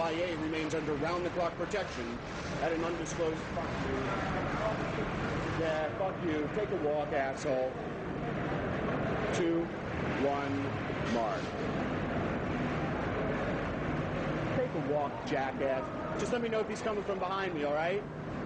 MIA remains under round-the-clock protection at an undisclosed property. Yeah, fuck you. Take a walk, asshole. 2, 1, mark. Take a walk, jackass. Just let me know if he's coming from behind me, all right?